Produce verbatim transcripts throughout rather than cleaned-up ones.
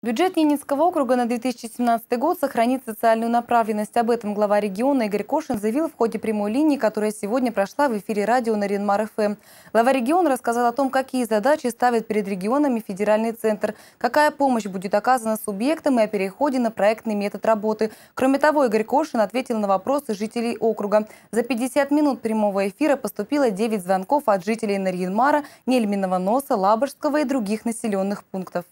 Бюджет Ненецкого округа на две тысячи семнадцатый год сохранит социальную направленность. Об этом глава региона Игорь Кошин заявил в ходе прямой линии, которая сегодня прошла в эфире радио Нарьян-Мар-ФМ. Глава региона рассказал о том, какие задачи ставит перед регионами федеральный центр, какая помощь будет оказана субъектам и о переходе на проектный метод работы. Кроме того, Игорь Кошин ответил на вопросы жителей округа. За пятьдесят минут прямого эфира поступило девять звонков от жителей Нарьян-Мара, Нельминого Носа, Лабожского и других населенных пунктов.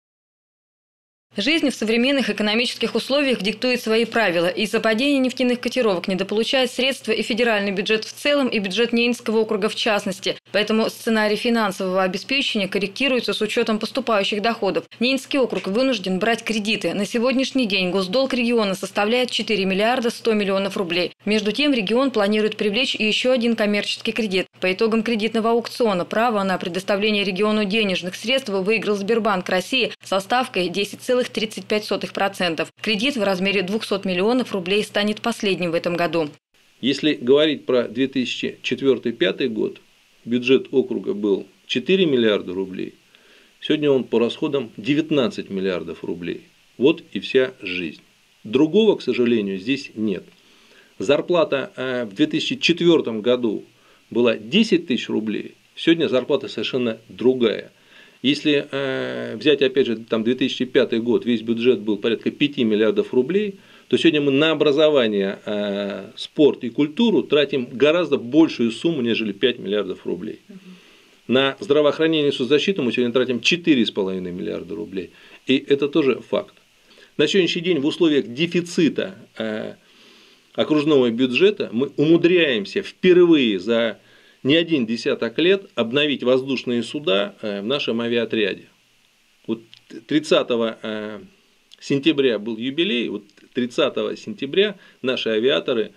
Жизнь в современных экономических условиях диктует свои правила. Из-за падения нефтяных котировок недополучает средства и федеральный бюджет в целом, и бюджет Ненецкого округа в частности. Поэтому сценарий финансового обеспечения корректируется с учетом поступающих доходов. Ненецкий округ вынужден брать кредиты. На сегодняшний день госдолг региона составляет четыре миллиарда сто миллионов рублей. Между тем, регион планирует привлечь еще один коммерческий кредит. По итогам кредитного аукциона право на предоставление региону денежных средств выиграл Сбербанк России со ставкой десять целых тридцать пять сотых процента. Кредит в размере двухсот миллионов рублей станет последним в этом году. Если говорить про две тысячи четвёртый — две тысячи пятый год, бюджет округа был четыре миллиарда рублей. Сегодня он по расходам девятнадцать миллиардов рублей. Вот и вся жизнь. Другого, к сожалению, здесь нет. Зарплата в две тысячи четвёртом году была десять тысяч рублей. Сегодня зарплата совершенно другая. Если э, взять, опять же, там две тысячи пятый год, весь бюджет был порядка пяти миллиардов рублей, то сегодня мы на образование, э, спорт и культуру тратим гораздо большую сумму, нежели пять миллиардов рублей. Uh-huh. На здравоохранение и соцзащиту мы сегодня тратим четыре с половиной миллиарда рублей. И это тоже факт. На сегодняшний день в условиях дефицита э, окружного бюджета мы умудряемся впервые за не один десяток лет обновить воздушные суда в нашем авиаотряде. Вот тридцатого сентября был юбилей, вот тридцатого сентября наши авиаторы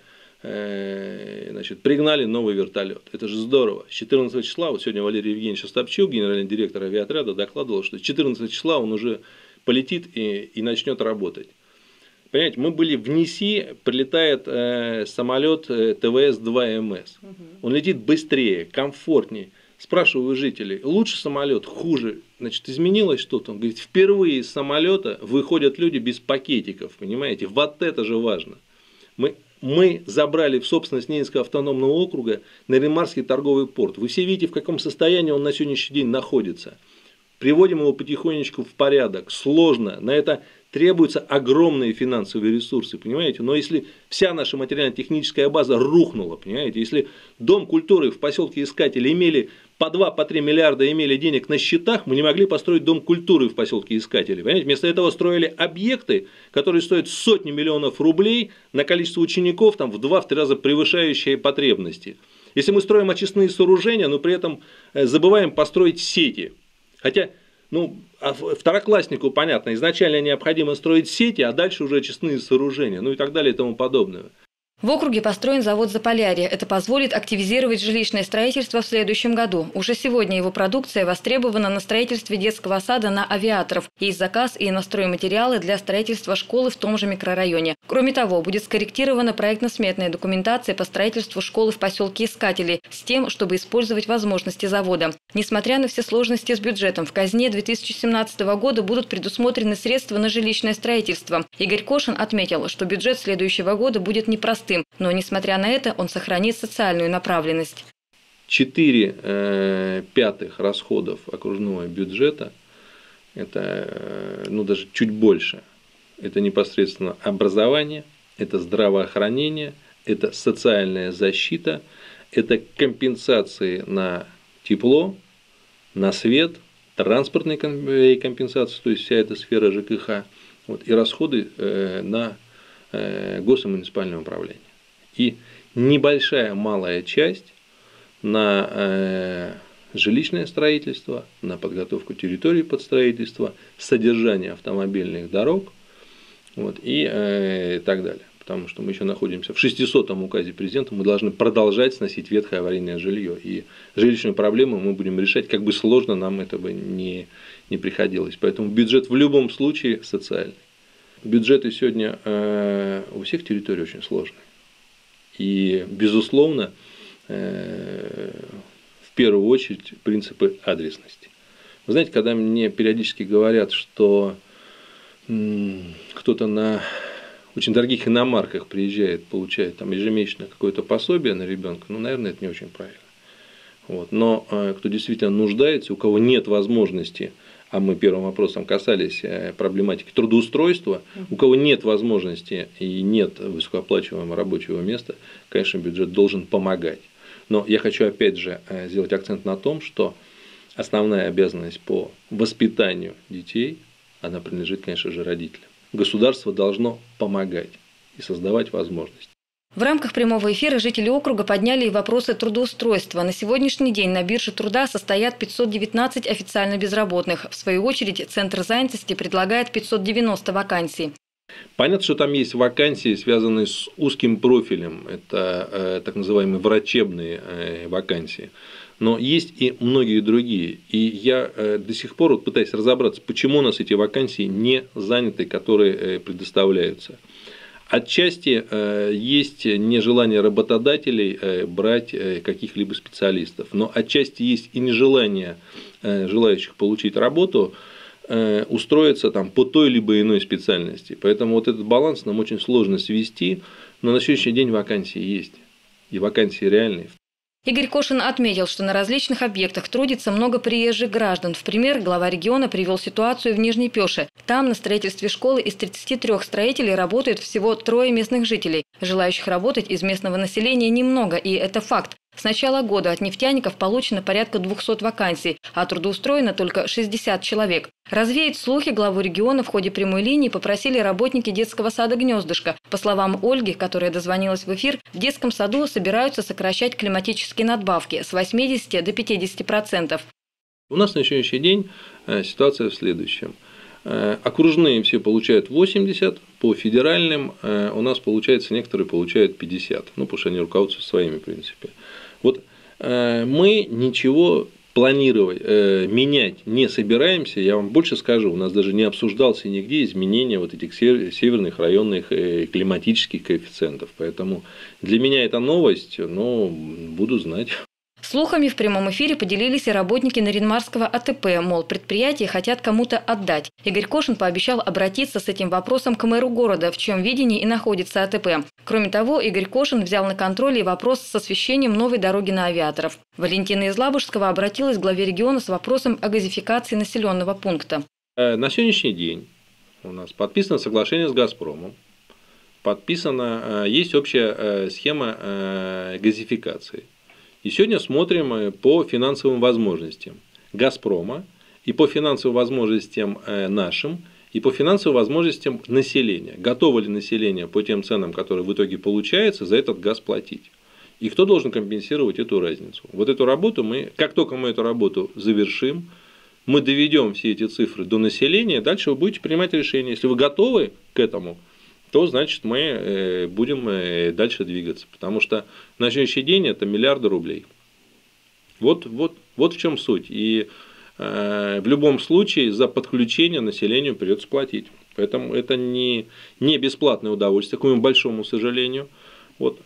значит, пригнали новый вертолет. Это же здорово. С четырнадцатого числа, вот сегодня Валерий Евгеньевич Остапчук, генеральный директор авиаотряда, докладывал, что с четырнадцатого числа он уже полетит и, и начнет работать. Понимаете, мы были в НИСИ, прилетает э, самолет э, тэ вэ эс два эм эс. Угу. Он летит быстрее, комфортнее. Спрашиваю у жителей, лучше самолет, хуже? Значит, изменилось что-то? Он говорит, впервые из самолета выходят люди без пакетиков, понимаете? Вот это же важно. Мы, мы забрали в собственность Ненецкого автономного округа Нарьян-Марский торговый порт. Вы все видите, в каком состоянии он на сегодняшний день находится. Приводим его потихонечку в порядок. Сложно. На это требуются огромные финансовые ресурсы, понимаете? Но если вся наша материально-техническая база рухнула, понимаете? Если Дом культуры в поселке Искатели имели по два, по три миллиарда имели денег на счетах, мы не могли построить Дом культуры в поселке Искатели. Понимаете? Вместо этого строили объекты, которые стоят сотни миллионов рублей на количество учеников, там, в два-три раза превышающие потребности. Если мы строим очистные сооружения, но при этом забываем построить сети. Хотя, ну, второкласснику понятно, изначально необходимо строить сети, а дальше уже очистные сооружения, ну и так далее и тому подобное. В округе построен завод «Заполярье». Это позволит активизировать жилищное строительство в следующем году. Уже сегодня его продукция востребована на строительстве детского сада на Авиаторов. Есть заказ и на стройматериалы для строительства школы в том же микрорайоне. Кроме того, будет скорректирована проектно-сметная документация по строительству школы в поселке Искатели с тем, чтобы использовать возможности завода. Несмотря на все сложности с бюджетом, в казне две тысячи семнадцатого года будут предусмотрены средства на жилищное строительство. Игорь Кошин отметил, что бюджет следующего года будет непростым. Но, несмотря на это, он сохранит социальную направленность. Четыре э, пятых расходов окружного бюджета, это ну, даже чуть больше, это непосредственно образование, это здравоохранение, это социальная защита, это компенсации на тепло, на свет, транспортные компенсации, то есть вся эта сфера жэ ка ха, вот, и расходы э, на госмуниципальное управление. И небольшая малая часть на э, жилищное строительство, на подготовку территории под строительство, содержание автомобильных дорог вот, и э, так далее. Потому что мы еще находимся в шестисотом указе президента, мы должны продолжать сносить ветхое аварийное жилье. И жилищную проблему мы будем решать, как бы сложно нам это бы не, не приходилось. Поэтому бюджет в любом случае социальный. Бюджеты сегодня э, у всех территорий очень сложные. И, безусловно, э, в первую очередь принципы адресности. Вы знаете, когда мне периодически говорят, что кто-то на очень дорогих иномарках приезжает, получает там ежемесячно какое-то пособие на ребенка, ну, наверное, это не очень правильно. Вот. Но кто действительно нуждается, у кого нет возможности, а мы первым вопросом касались проблематики трудоустройства, у кого нет возможности и нет высокооплачиваемого рабочего места, конечно, бюджет должен помогать. Но я хочу опять же сделать акцент на том, что основная обязанность по воспитанию детей, она принадлежит, конечно же, родителям. Государство должно помогать и создавать возможности. В рамках прямого эфира жители округа подняли и вопросы трудоустройства. На сегодняшний день на бирже труда состоят пятьсот девятнадцать официально безработных. В свою очередь, Центр занятости предлагает пятьсот девяносто вакансий. Понятно, что там есть вакансии, связанные с узким профилем. Это э, так называемые врачебные э, вакансии. Но есть и многие другие. И я э, до сих пор вот пытаюсь разобраться, почему у нас эти вакансии не заняты, которые э, предоставляются. Отчасти э, есть нежелание работодателей э, брать э, каких-либо специалистов, но отчасти есть и нежелание э, желающих получить работу э, устроиться там, по той либо иной специальности. Поэтому вот этот баланс нам очень сложно свести, но на сегодняшний день вакансии есть, и вакансии реальные. Игорь Кошин отметил, что на различных объектах трудится много приезжих граждан. В пример, глава региона привел ситуацию в Нижней Пёше. Там на строительстве школы из тридцати трёх строителей работают всего трое местных жителей. Желающих работать из местного населения немного, и это факт. С начала года от нефтяников получено порядка двухсот вакансий, а трудоустроено только шестьдесят человек. Развеять слухи главу региона в ходе прямой линии попросили работники детского сада «Гнездышко». По словам Ольги, которая дозвонилась в эфир, в детском саду собираются сокращать климатические надбавки с восьмидесяти до пятидесяти процентов. У нас на сегодняшний день ситуация в следующем. Окружные все получают восемьдесят, по федеральным у нас получается некоторые получают пятьдесят, ну потому что они руководствуются своими принципами. Вот мы ничего планировать, менять не собираемся, я вам больше скажу, у нас даже не обсуждался нигде изменения вот этих северных районных климатических коэффициентов, поэтому для меня это новость, но буду знать. Слухами в прямом эфире поделились и работники Наринмарского А Т П, мол, предприятия хотят кому-то отдать. Игорь Кошин пообещал обратиться с этим вопросом к мэру города, в чьем видении и находится А Т П. Кроме того, Игорь Кошин взял на контроль и вопрос с освещением новой дороги на Авиаторов. Валентина из Лабужского обратилась к главе региона с вопросом о газификации населенного пункта. На сегодняшний день у нас подписано соглашение с «Газпромом», подписана, есть общая схема газификации. И сегодня смотрим по финансовым возможностям «Газпрома» и по финансовым возможностям нашим, и по финансовым возможностям населения. Готово ли население по тем ценам, которые в итоге получается, за этот газ платить? И кто должен компенсировать эту разницу? Вот эту работу мы, как только мы эту работу завершим, мы доведем все эти цифры до населения, дальше вы будете принимать решение. Если вы готовы к этому, то значит мы будем дальше двигаться. Потому что на сегодняшний день это миллиарды рублей. Вот, вот, вот в чем суть. И э, в любом случае за подключение населению придется платить. Поэтому это не, не бесплатное удовольствие, к моему большому сожалению. Вот,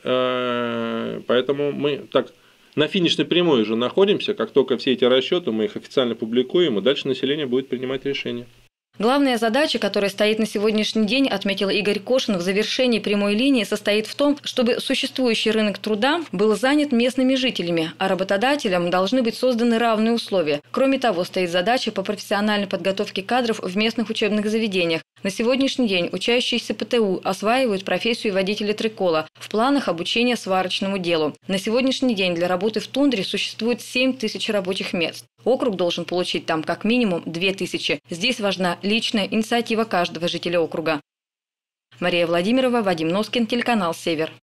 э, поэтому мы так на финишной прямой уже находимся. Как только все эти расчеты мы их официально публикуем, и дальше население будет принимать решения. Главная задача, которая стоит на сегодняшний день, отметил Игорь Кошин в завершении прямой линии, состоит в том, чтобы существующий рынок труда был занят местными жителями, а работодателям должны быть созданы равные условия. Кроме того, стоит задача по профессиональной подготовке кадров в местных учебных заведениях. На сегодняшний день учащиеся П Т У осваивают профессию водителя трикола. В планах обучения сварочному делу. На сегодняшний день для работы в тундре существует семь тысяч рабочих мест. Округ должен получить там как минимум две тысячи. Здесь важна личная инициатива каждого жителя округа. Мария Владимирова, Вадим Носкин, телеканал «Север».